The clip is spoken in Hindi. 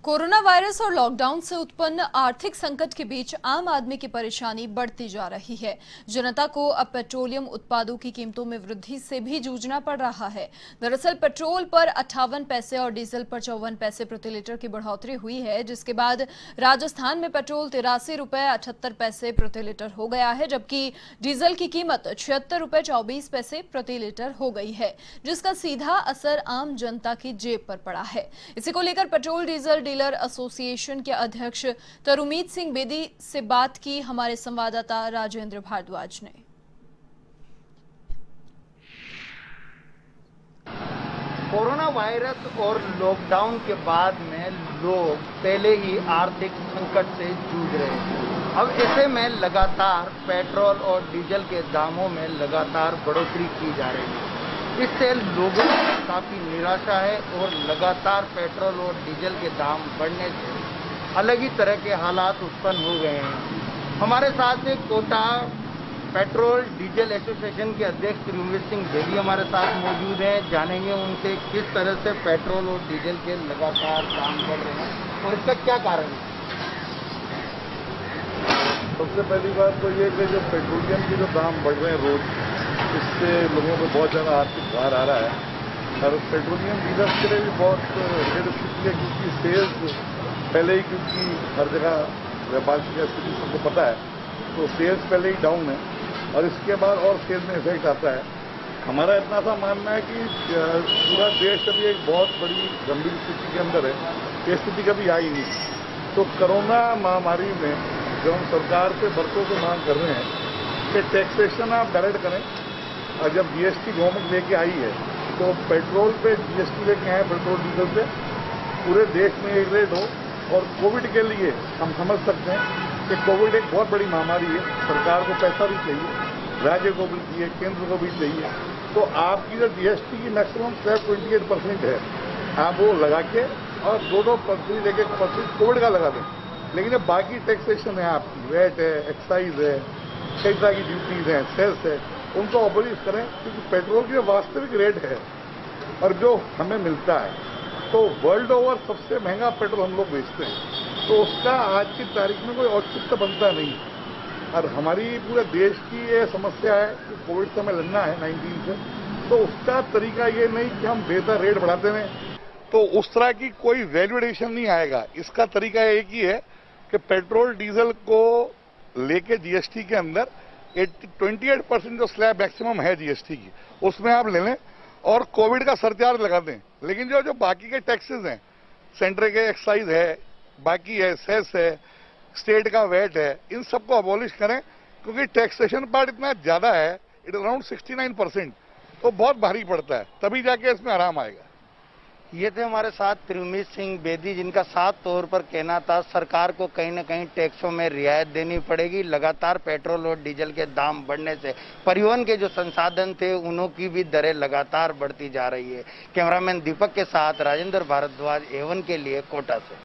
कोरोना वायरस और लॉकडाउन से उत्पन्न आर्थिक संकट के बीच आम आदमी की परेशानी बढ़ती जा रही है। जनता को अब पेट्रोलियम उत्पादों की कीमतों में वृद्धि से भी जूझना पड़ रहा है। दरअसल पेट्रोल पर 58 पैसे और डीजल पर 54 पैसे प्रति लीटर की बढ़ोतरी हुई है, जिसके बाद राजस्थान में पेट्रोल 83 रुपए 78 पैसे प्रति लीटर हो गया है, जबकि डीजल की कीमत 76 रुपए 24 पैसे प्रति लीटर हो गई है, जिसका सीधा असर आम जनता की जेब पर पड़ा है। इसी को लेकर पेट्रोल डीजल डीलर एसोसिएशन के अध्यक्ष तरुमीत सिंह बेदी से बात की हमारे संवाददाता राजेंद्र भारद्वाज ने। कोरोना वायरस और लॉकडाउन के बाद में लोग पहले ही आर्थिक संकट से जूझ रहे हैं। अब ऐसे में लगातार पेट्रोल और डीजल के दामों में लगातार बढ़ोतरी की जा रही है। इससे लोगों को काफी निराशा है और लगातार पेट्रोल और डीजल के दाम बढ़ने से अलग ही तरह के हालात उत्पन्न हो गए हैं। हमारे साथ एक कोटा पेट्रोल डीजल एसोसिएशन के अध्यक्ष तरुमीत सिंह बेदी हमारे साथ मौजूद हैं। जानेंगे उनसे किस तरह से पेट्रोल और डीजल के लगातार दाम बढ़ रहे हैं और इसका क्या कारण है। सबसे पहली बात तो ये कि जो पेट्रोलियम के जो दाम बढ़ रहे हैं रोज, इससे लोगों को बहुत ज़्यादा आर्थिक भार आ रहा है और पेट्रोलियम डीलर्स के लिए भी बहुत रेड स्थिति है, क्योंकि सेल्स पहले ही, क्योंकि हर जगह व्यापार की स्थिति सबको पता है, तो सेल्स पहले ही डाउन है और इसके बाद और सेल्स में इफेक्ट आता है। हमारा इतना सा मानना है कि पूरा देश अभी एक बहुत बड़ी गंभीर स्थिति के अंदर है। ये स्थिति कभी आई नहीं, तो कोरोना महामारी में जो हम सरकार से बरसों से मांग कर रहे हैं कि टैक्सेशन आप डायरेक्ट करें, और जब जीएसटी गवर्नमेंट लेके आई है तो पेट्रोल पे जीएसटी लेके आए, पेट्रोल डीजल पे पूरे देश में एक रेट हो। और कोविड के लिए हम समझ सकते हैं कि कोविड एक बहुत बड़ी महामारी है, सरकार को पैसा भी चाहिए, राज्य को भी चाहिए, केंद्र को भी चाहिए। तो आपकी जो जीएसटी की मैक्सिमम स्लैब 28% है, आप वो लगा के और 2% लेके कोविड का लगा दें। लेकिन जो बाकी टैक्सेशन है, आपकी वैट है, एक्साइज है, कई तरह की ड्यूटीज हैं, सेल्स है, उनको अबोलिश करें, क्योंकि पेट्रोल की वास्तविक रेट है और जो हमें मिलता है, तो वर्ल्ड ओवर सबसे महंगा पेट्रोल हम लोग बेचते हैं, तो उसका आज की तारीख में कोई औचित्य बनता नहीं। और हमारी पूरे देश की ये समस्या है कि कोविड से हमें लड़ना है 19 से, तो उसका तरीका ये नहीं कि हम बेहतर रेट बढ़ाते रहें, तो उस तरह की कोई वैल्यू एडिशन नहीं आएगा। इसका तरीका एक ही है कि पेट्रोल डीजल को लेके जीएसटी के अंदर 28% जो स्लैब मैक्सिमम है जीएसटी की, उसमें आप ले लें और कोविड का सरचार्ज लगा दें। लेकिन जो बाकी के टैक्सेस हैं, सेंटर के एक्साइज है, बाकी है, सेस है, स्टेट का वैट है, इन सबको अबॉलिश करें, क्योंकि टैक्सेशन पार्ट इतना ज्यादा है, इट अराउंड 69%, तो बहुत भारी पड़ता है, तभी जाके इसमें आराम आएगा। ये थे हमारे साथ तरुमीत सिंह बेदी, जिनका साफ तौर पर कहना था सरकार को कहीं न कहीं टैक्सों में रियायत देनी पड़ेगी। लगातार पेट्रोल और डीजल के दाम बढ़ने से परिवहन के जो संसाधन थे उनकी की भी दरें लगातार बढ़ती जा रही है। कैमरामैन दीपक के साथ राजेंद्र भारद्वाज, A1 के लिए कोटा से।